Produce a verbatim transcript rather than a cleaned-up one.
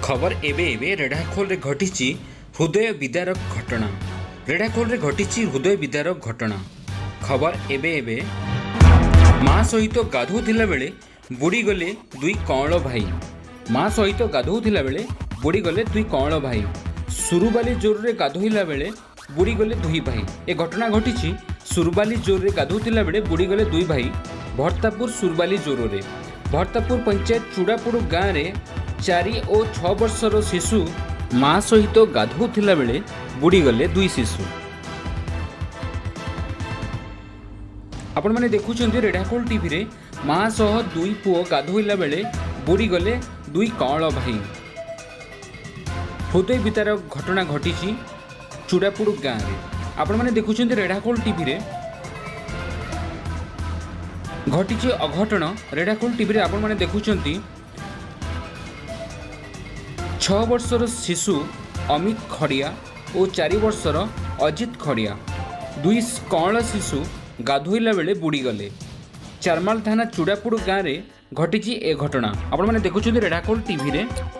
खबर एबे एबे रेढ़ाखोल रे घटी हृदय विदारक घटना। रेढ़ाखोल रे घटी हृदय विदारक घटना। खबर एबे एबे माँ सहित गाधोला बेले बुड़ी गले दुई कौल भाई। माँ सहित गाधोला बेले बुड़ी गले दुई कौल भाई। सुरुबाली जोर रे गाधोला बेले बुड़ी गले दुई भाई। ए घटना घटी सुरुबाली जोर रे गाधोला बेले बुड़ी गले दुई भाई भर्तापुर सुरुबाली जोर रे। भर्तापुर पंचायत चूड़ापुर गाँव में चारि और छह वर्षर शिशु माँ सहित गाधोला बेले बुड़ी गले दुई शिशु। आपण मैंने देखुं रेढ़ाखोल टीवी रे माँ सह दुई पुओ गाधोला बेले बुड़ी गले दुई कौल भाई। हृदय विदारक घटना घटी चूड़ापुर गाँव में। आपण मैंने देखुं रेढ़ाखोल टीवी रे घटी अघटन। रेढ़ाखोल टीवी रे आपण मैंने देखुं छह वर्षर शिशु अमित खड़िया और चारि वर्षर अजित खड़िया दुई कौल शिशु गाधोला बेले बुड़ी गले। चारमाल थाना चूड़ापुर गाँव में घटी ए घटना। आपण मैंने देखुं रेढ़ाखोल टीवी रे